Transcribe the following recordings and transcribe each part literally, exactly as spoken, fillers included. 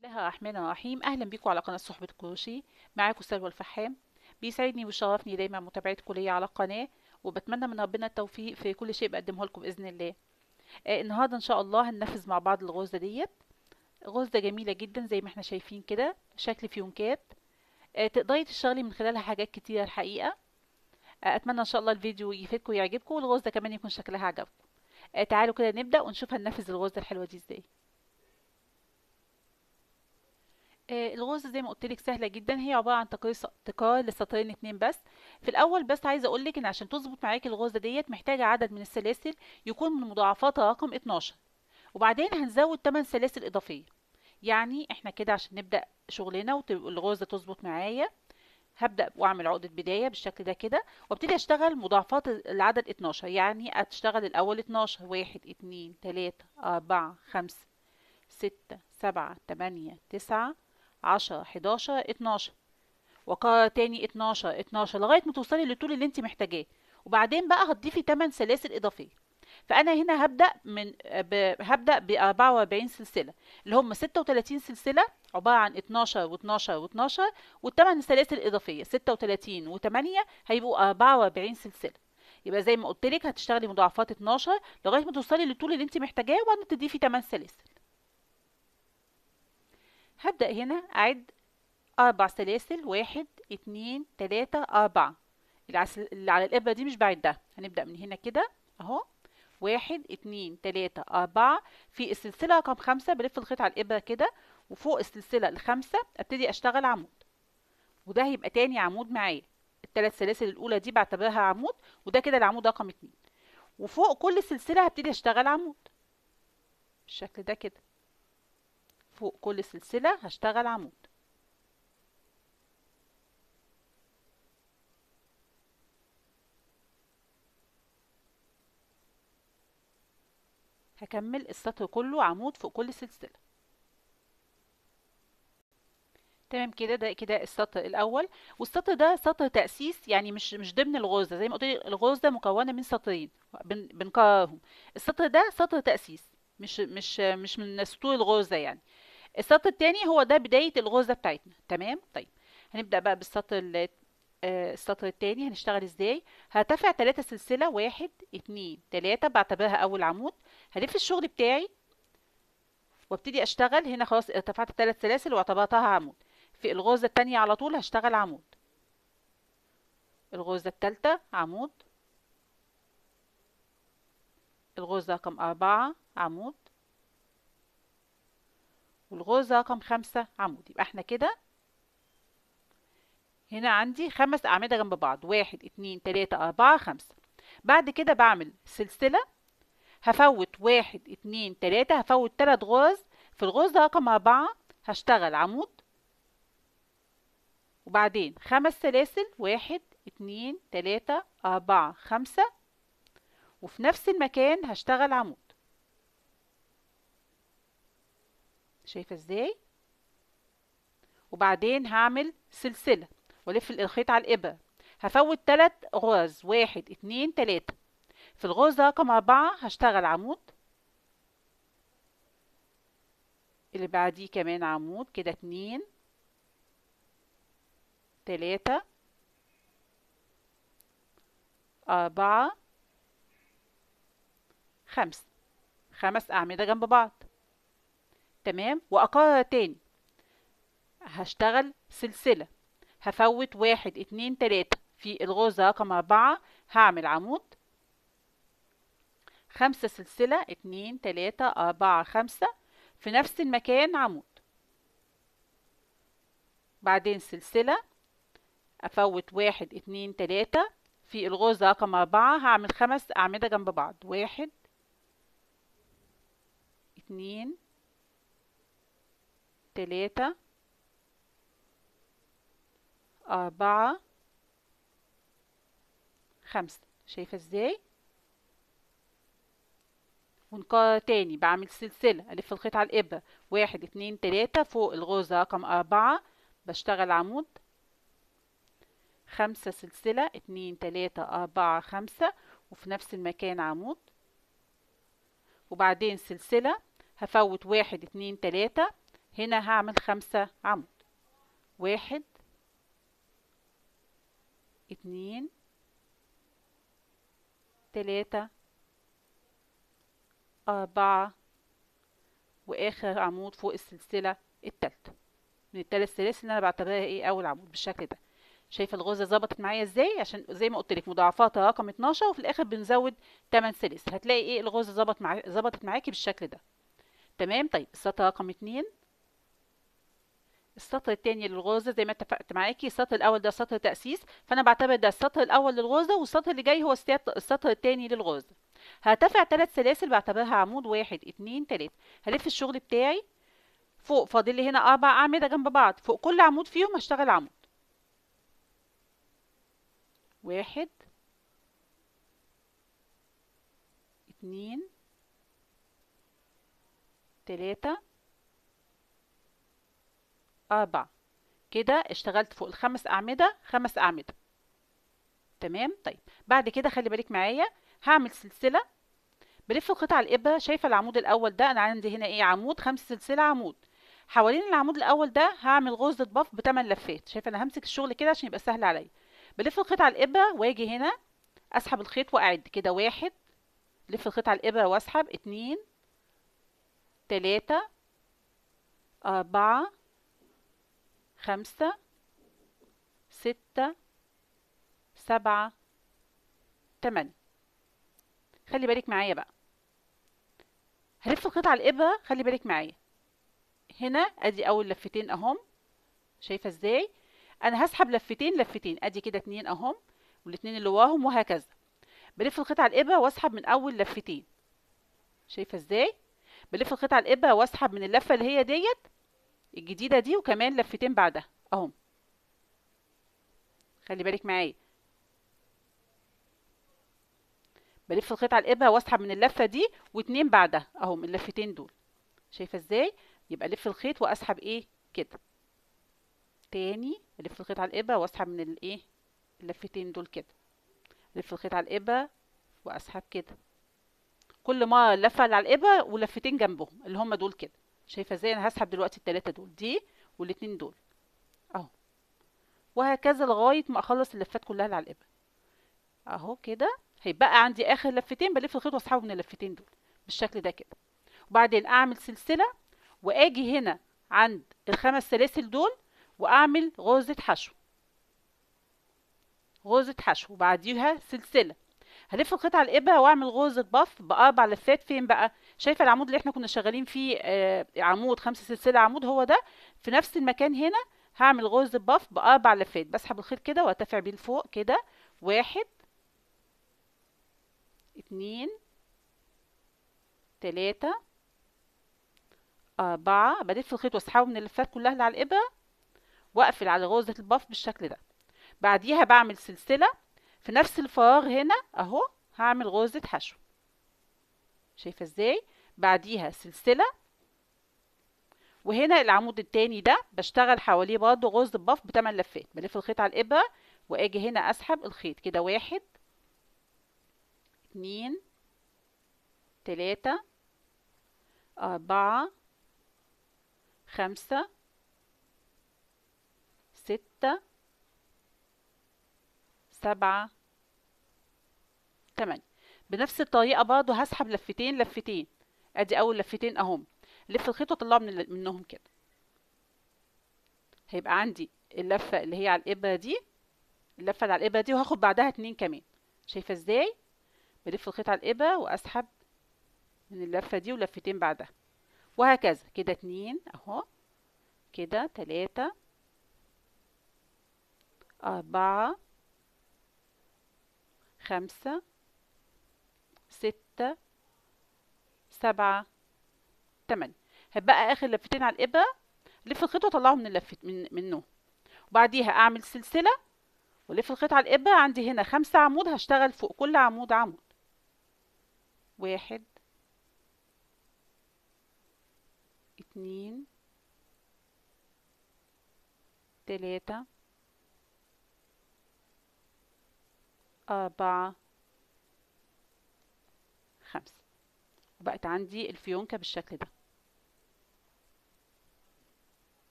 الله الرحمن الرحيم. اهلا بيكم على قناه صحبه الكروشيه. معاكم سلوى الفحام. بيسعدني ويشرفني دايما متابعتكم ليا على القناه، وبتمنى من ربنا التوفيق في كل شيء بقدمه لكم باذن الله. آه النهارده ان شاء الله هننفذ مع بعض الغرزه ديت. غرزه جميله جدا زي ما احنا شايفين كده، شكل فيونكات. آه تقدري تشتغلي من خلالها حاجات كتيره الحقيقه. آه اتمنى ان شاء الله الفيديو يفيدكم ويعجبكم، والغرزه كمان يكون شكلها عجبكم. آه تعالوا كده نبدا ونشوف هننفذ الغرزه الحلوه دي ازاي. آه، الغرزة زي ما قلت لك سهلة جدا، هي عبارة عن تكرار س- تكرار لسطرين اتنين بس. في الأول بس عايزة أقول لك إن عشان تظبط معاكي الغرزة ديت محتاجة عدد من السلاسل يكون من مضاعفات رقم اتناشر، وبعدين هنزود تمن سلاسل إضافية. يعني احنا كده عشان نبدأ شغلنا والغرزة تظبط معايا، هبدأ وأعمل عقدة بداية بالشكل ده كده، وابتدي أشتغل مضاعفات العدد اتناشر. يعني أشتغل الأول اتناشر، واحد اتنين تلاتة أربعة خمسة ستة سبعة تمانية تسعة عشرة حداشر اتناشر، وقرر تاني اتناشر اتناشر لغاية ما توصلي للطول اللي انت محتاجاه. وبعدين بقى هتضيفي تمن سلاسل إضافية. فأنا هنا هبدأ من ب... هبدأ ب أربعة وأربعين سلسلة، اللي هم ستة وتلاتين سلسلة عبارة عن اتناشر و12 و12، والثمان سلاسل الإضافية ستة وتلاتين و8 هيبقوا أربعة وأربعين سلسلة. يبقى زي ما قلت لك هتشتغلي مضاعفات اتناشر لغاية ما توصلي للطول اللي انت محتاجاه، وبعدين تضيفي تمن سلاسل. هبدأ هنا أعد أربع سلاسل، واحد اتنين تلاتة أربعة. العس- اللي على الإبرة دي مش بعدها، هنبدأ من هنا كده أهو. واحد اتنين تلاتة أربعة. في السلسلة رقم خمسة بلف الخيط على الإبرة كده، وفوق السلسلة الخامسة أبتدي أشتغل عمود، وده هيبقى تاني عمود معايا. التلات سلاسل الأولى دي بعتبرها عمود، وده كده العمود رقم اتنين. وفوق كل سلسلة هبتدي أشتغل عمود بالشكل ده كده. فوق كل سلسلة هشتغل عمود. هكمل السطر كله عمود فوق كل سلسلة. تمام كده، ده كده السطر الاول. والسطر ده سطر تأسيس، يعني مش مش ضمن الغرزة. زي ما قلت لك الغرزة مكونة من سطرين بن بنكررهم. السطر ده سطر تأسيس، مش مش مش من سطور الغرزة يعني. السطر التاني هو ده بداية الغرزة بتاعتنا. تمام. طيب هنبدأ بقى بالسطر ال- آه، السطر التاني هنشتغل ازاي. هرتفع تلاتة سلسلة، واحد اتنين تلاتة بعتبرها أول عمود. هلف الشغل بتاعي وابتدي اشتغل هنا. خلاص ارتفعت ثلاث سلاسل واعتبرتها عمود. في الغرزة التانية على طول هشتغل عمود. الغرزة التالتة عمود. الغرزة رقم أربعة عمود. والغرزة رقم خمسة عمود. يبقى احنا كده هنا عندي خمس أعمدة جنب بعض، واحد اتنين تلاتة أربعة خمسة. بعد كده بعمل سلسلة، هفوت واحد اتنين تلاتة، هفوت تلات غرز. في الغرزة رقم أربعة هشتغل عمود، وبعدين خمس سلاسل، واحد اتنين تلاتة أربعة خمسة، وفي نفس المكان هشتغل عمود. شايفة ازاي؟ وبعدين هعمل سلسلة والف الخيط على الإبرة. هفوت تلات غرز، واحد اتنين تلاتة. في الغرزة رقم أربعة هشتغل عمود، اللي بعديه كمان عمود. كده اتنين تلاتة أربعة خمسة. خمس أعمدة جنب بعض. تمام. وأكرر تاني، هشتغل سلسلة، هفوت واحد اتنين تلاتة. في الغرزة رقم أربعة هعمل عمود، خمسة سلسلة، اتنين تلاتة أربعة خمسة. في نفس المكان عمود، بعدين سلسلة، أفوت واحد اتنين تلاتة. في الغرزة رقم أربعة هعمل خمس أعمدة جنب بعض، واحد اتنين تلاتة أربعة خمسة. شايفة ازاي؟ ونكرر تاني، بعمل سلسلة، ألف الخيط على الإبرة، واحد اتنين تلاتة. فوق الغرزة رقم أربعة بشتغل عمود، خمسة سلسلة، اتنين تلاتة أربعة خمسة، وفي نفس المكان عمود، وبعدين سلسلة، هفوت واحد اتنين تلاتة. هنا هعمل خمسة عمود. واحد، اتنين، تلاتة، أربعة، وآخر عمود فوق السلسلة التالتة من التلات سلاسل اللي أنا بعتبرها إيه أول عمود بالشكل ده. شايفة الغرزة ظبطت معايا إزاي؟ عشان زي ما قلت لك مضاعفاتها رقم اتناشر، وفي الآخر بنزود تمن سلاسل. هتلاقي إيه الغرزة ظبط معاك ظبطت معاكي بالشكل ده. تمام. طيب السطر رقم اتنين، السطر التاني للغرزة زي ما اتفقت معاكي. السطر الأول ده سطر تأسيس، فأنا بعتبر ده السطر الأول للغرزة، والسطر اللي جاي هو السيات- السطر التاني للغرزة. هرتفع ثلاث سلاسل بعتبرها عمود. واحد، اتنين، تلاتة. هلف الشغل بتاعي فوق، فاضل لي هنا أربع أعمدة جنب بعض. فوق كل عمود فيهم هشتغل عمود. واحد، اتنين، تلاتة، أربعة. كده اشتغلت فوق الخمس أعمدة خمس أعمدة. تمام. طيب بعد كده خلي بالك معايا، هعمل سلسلة. بلف القطعة الإبرة. شايفة العمود الأول ده؟ أنا عندي هنا إيه عمود، خمس سلسلة عمود. حوالين العمود الأول ده هعمل غرزة بف بتمن لفات. شايفة أنا همسك الشغل كده عشان يبقى سهل عليا. بلف القطعة الإبرة وأجي هنا أسحب الخيط وأعد كده. واحد، لف القطعة الإبرة وأسحب. اتنين، تلاتة، أربعة، خمسة، ستة، سبعة، تمانية. خلي بالك معايا بقى، هلف القطعة الإبرة. خلي بالك معايا هنا، ادي اول لفتين اهم. شايفة ازاي؟ انا هسحب لفتين لفتين، ادي كده اتنين اهم، والاتنين اللي وراهم، وهكذا. بلف القطعة الإبرة واسحب من اول لفتين. شايفة ازاي؟ بلف القطعة الإبرة واسحب من اللفة اللي هي ديت الجديدة دي، وكمان لفتين بعدها اهم. خلي بالك معايا، بلف القطعة الإبرة واسحب من اللفة دي واتنين بعدها اهم، اللفتين دول. شايفة ازاي؟ يبقى لف الخيط واسحب ايه كده. تاني الف الخيط على الابره واسحب من الايه اللفتين دول كده. الف الخيط على الابره واسحب كده. كل ما لفه على الابره ولفتين جنبهم اللي هم دول كده. شايفه ازاي؟ انا هسحب دلوقتي التلاته دول، دي والاتنين دول اهو، وهكذا لغايه ما اخلص اللفات كلها اللي على الابره اهو كده. هيبقى عندي اخر لفتين بلف الخيط واسحبه من اللفتين دول بالشكل ده كده. وبعدين اعمل سلسله واجي هنا عند الخمس سلاسل دول واعمل غرزه حشو. غرزة حشو وبعديها سلسلة. هلف القطعة الإبرة واعمل غرزة بف بأربع لفات. فين بقى؟ شايفة العمود اللي احنا كنا شغالين فيه آه عمود خمسة سلسلة عمود، هو ده. في نفس المكان هنا هعمل غرزة بف بأربع لفات. بسحب الخيط كده وارتفع بيه لفوق كده. واحد، اتنين، تلاتة، أربعة. بلف الخيط واسحبه من اللفات كلها اللي على الإبرة واقفل على غرزة البف بالشكل ده. بعديها بعمل سلسلة في نفس الفراغ هنا اهو، هعمل غرزة حشو. شايفة ازاي؟ بعديها سلسلة، وهنا العمود التاني ده بشتغل حواليه برضه غرزة بف بتمن لفات. بلف الخيط على الإبرة واجي هنا اسحب الخيط كده. واحد، اتنين، تلاتة، أربعة، خمسة، ستة، سبعة، تمانية. بنفس الطريقة برضه هسحب لفتين لفتين. ادي اول لفتين اهم، لف الخيط واطلعه من منهم كده. هيبقى عندي اللفة اللي هي على الإبرة دي، اللفة اللي على الإبرة دي، وهاخد بعدها اتنين كمان. شايفة ازاي؟ بلف الخيط على الإبرة واسحب من اللفة دي ولفتين بعدها، وهكذا كده. اتنين اهو كده، تلاتة، أربعة، خمسة، ستة، سبعة، تمانية. هبقى آخر لفتين على الإبرة، لف الخيط وطلعه من اللفت من منه. وبعديها أعمل سلسلة ولف الخيط على الإبرة. عندي هنا خمسة عمود، هشتغل فوق كل عمود عمود. واحد، اتنين، تلاتة، أربعة، خمسة. وبقت عندي الفيونكة بالشكل ده.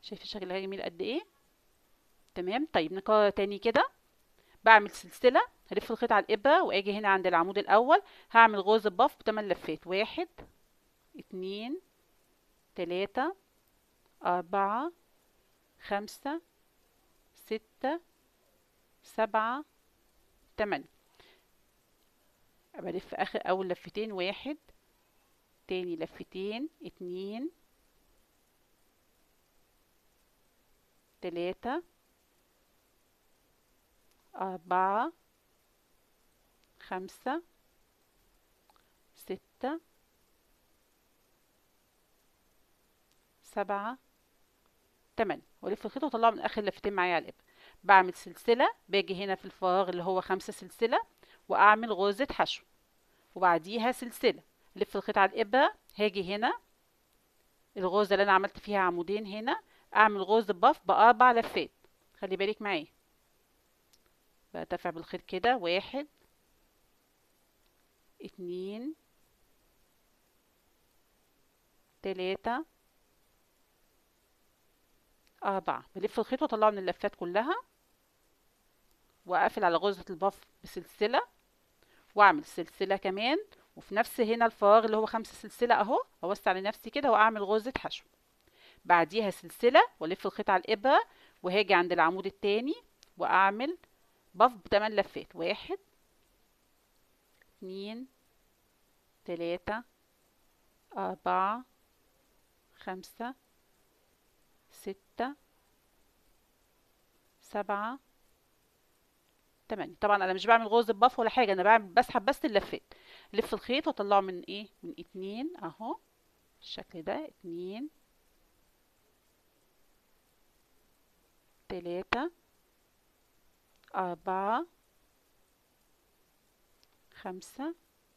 شايفه شكلها جميل قد ايه؟ تمام. طيب نكرر تاني كده. بعمل سلسله، هلف الخيط على الابره واجي هنا عند العمود الاول، هعمل غرزه بف بثمان لفات. واحد، اتنين، تلاته، اربعه، خمسه، سته، سبعه، تمانيه. بلف اخر اول لفتين. واحد، تاني لفتين، اتنين، تلاته، اربعه، خمسه، سته، سبعه، تمانيه. والف الخيط واطلعه من اخر لفتين معايا على الابره. بعمل سلسله، باجي هنا في الفراغ اللي هو خمسه سلسله واعمل غرزه حشو، وبعديها سلسله. لف الخيط على الابره، هاجي هنا الغرزه اللي انا عملت فيها عمودين هنا، اعمل غرزه بف باربع لفات. خلي بالك معايا، برتفع بالخيط كده. واحد، اتنين، تلاته، اربعه. بلف الخيط واطلعه من اللفات كلها، واقفل على غرزه البف بسلسله، واعمل سلسله كمان، وفي نفس هنا الفراغ اللي هو خمسة سلسله اهو، اوسع لنفسي كده واعمل غرزه حشو. بعديها سلسله والف الخيط على الابره، وهاجي عند العمود التاني واعمل بف بثمان لفات. واحد، اتنين، تلاته، اربعه، خمسه، سته، سبعه، تمانيه. طبعا انا مش بعمل غرزه بف ولا حاجه، انا بعمل بسحب بس اللفات. لف الخيط واطلعه من ايه، من اتنين اهو بالشكل ده. اتنين، تلاته، اربعه، خمسه،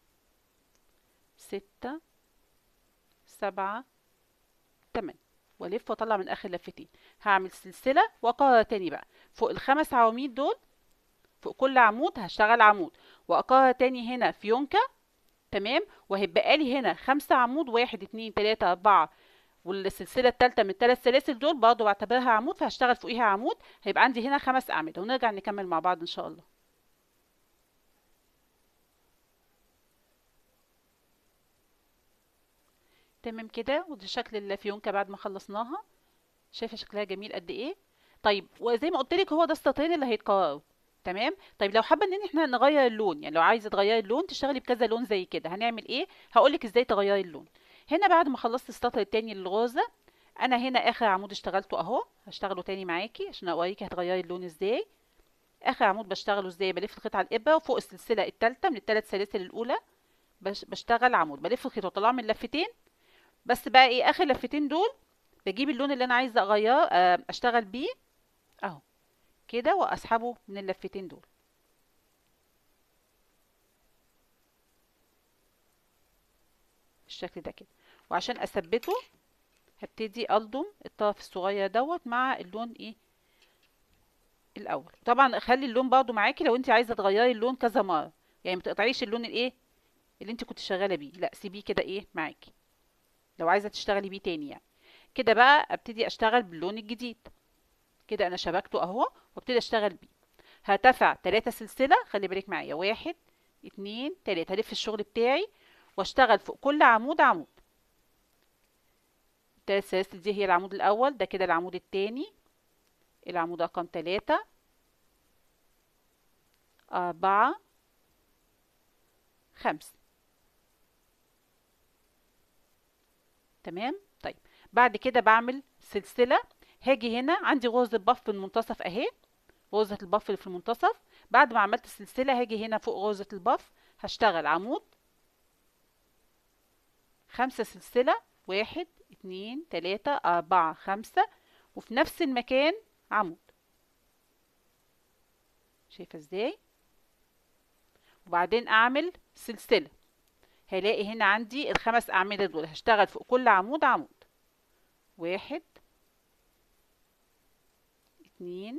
سته، سبعه، تمانيه. والف واطلع من اخر لفتين. هعمل سلسله واكرر تاني بقى فوق الخمس عواميد دول. فوق كل عمود هشتغل عمود، واكرر تاني هنا فيونكه. تمام. وهيبقى لي هنا خمسة عمود، واحد، اتنين، تلاته، اربعه، والسلسله الثالثه من الثلاث سلاسل دول برضه بعتبرها عمود، فهشتغل فوقيها عمود. هيبقى عندي هنا خمس اعمده، ونرجع نكمل مع بعض ان شاء الله. تمام كده، وده شكل الفيونكه بعد ما خلصناها. شايفه شكلها جميل قد ايه؟ طيب وزي ما قلت لك هو ده السطرين اللي هيتكرروا. تمام. طيب لو حابه ان احنا نغير اللون، يعني لو عايزه تغيري اللون تشتغلي بكذا لون زي كده، هنعمل ايه؟ هقول لك ازاي تغيري اللون. هنا بعد ما خلصت السطر التاني للغرزه، انا هنا اخر عمود اشتغلته اهو، هشتغله تاني معاكي عشان اوريكي هتغيري اللون ازاي. اخر عمود بشتغله ازاي؟ بلف الخيط على الابره، وفوق السلسله الثالثه من الثلاث سلاسل الاولى بش بشتغل عمود، بلف الخيط واطلعه من لفتين. بس بقى ايه، اخر لفتين دول بجيب اللون اللي انا عايزه اغيره آه، اشتغل بيه اهو كده، واسحبه من اللفتين دول بالشكل ده كده. وعشان اثبته هبتدي الضم الطرف الصغير دوت مع اللون ايه الاول. طبعا خلي اللون برضو معاكي لو انت عايزه تغيري اللون كذا مره، يعني ما تقطعيش اللون الايه اللي انت كنت شغاله بيه، لا سيبيه كده ايه معاكي لو عايزه تشتغلي بيه تاني يعني. كده بقى ابتدي اشتغل باللون الجديد. كده انا شبكته اهو وابتدي اشتغل بيه. هرتفع ثلاثة سلسله، خلي بالك معايا. واحد، اتنين، تلاته. هلف الشغل بتاعي واشتغل فوق كل عمود عمود. الثلاث سلاسل دي هي العمود الاول، ده كده العمود التاني، العمود رقم تلاته، اربعه، خمسه. تمام. طيب بعد كده بعمل سلسله. هاجي هنا عندي غرزه بف في المنتصف اهي، غرزه البف اللي في المنتصف. بعد ما عملت السلسله هاجي هنا فوق غرزه البف هشتغل عمود، خمسه سلسله. واحد، اتنين، تلاته، اربعه، خمسه. وفي نفس المكان عمود. شايفه ازاي؟ وبعدين اعمل سلسله. هلاقي هنا عندي الخمس اعمده دول، هشتغل فوق كل عمود عمود. واحد، اتنين،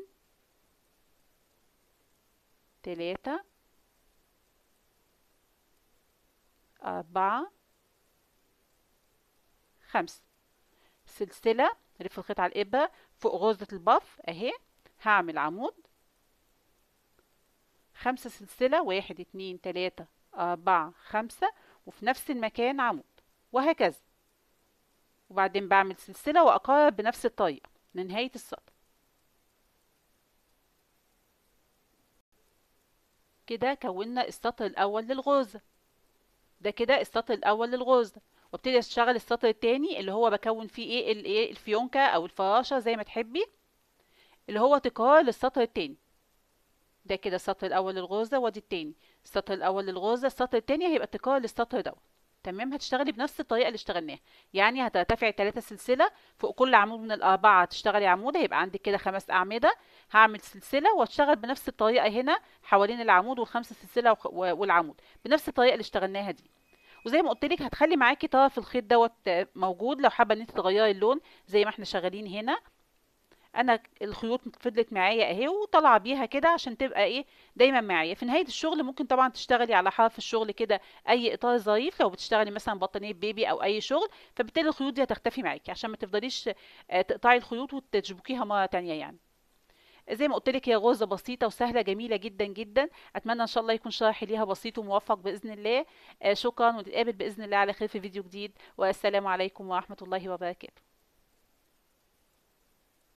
تلاته، اربعه، خمسه. سلسله نلف الخيط على الابره فوق غرزه الباف اهي، هعمل عمود، خمسة سلسله، واحد اتنين تلاته اربعه خمسه، وفي نفس المكان عمود، وهكذا. وبعدين بعمل سلسله واقرب بنفس الطريقه لنهايه السطر. كده كونا السطر الاول للغرزه. ده كده السطر الاول للغرزه. وابتدي اشتغل السطر التاني اللي هو بكون فيه ايه الايه الفيونكه او الفراشه زي ما تحبي، اللي هو تكرار للسطر التاني. ده كده السطر الاول للغرزه، وادي التاني السطر الاول للغرزه، السطر التاني هيبقى تكرار للسطر دوت. تمام. هتشتغلي بنفس الطريقه اللي اشتغلناها، يعني هترتفعي ثلاثة سلسله فوق كل عمود من الاربعه، تشتغلي عمود، هيبقى عندك كده خمس اعمده. هعمل سلسله واشتغل بنفس الطريقه هنا حوالين العمود والخمسه سلسله وخ- والعمود بنفس الطريقه اللي اشتغلناها دي. وزي ما قلت لك هتخلي معاكي طرف الخيط دوت موجود لو حابه ان انت تغيري اللون زي ما احنا شغالين هنا. انا الخيوط فضلت معايا اهي وطالعه بيها كده عشان تبقى ايه دايما معايا. في نهايه الشغل ممكن طبعا تشتغلي على حرف الشغل كده اي اطار ظريف لو بتشتغلي مثلا بطانيه بيبي او اي شغل، فبالتالي الخيوط دي هتختفي معاكي عشان ما تفضليش آه، تقطعي الخيوط وتشبكيها مره تانية يعني. زي ما قلت لك هي غرزه بسيطه وسهله جميله جدا جدا. اتمنى ان شاء الله يكون شرحي ليها بسيط وموفق باذن الله. آه، شكرا، ونتقابل باذن الله على خير في فيديو جديد، والسلام عليكم ورحمه الله وبركاته.